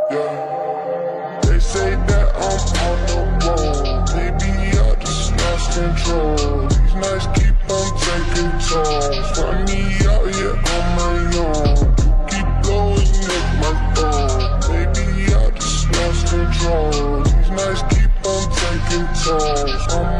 Yeah. They say that I'm on the road, maybe I just lost control. These nights keep on taking tolls, find me out here on my own. You keep blowing up my phone, maybe I just lost control. These nights keep on taking tolls.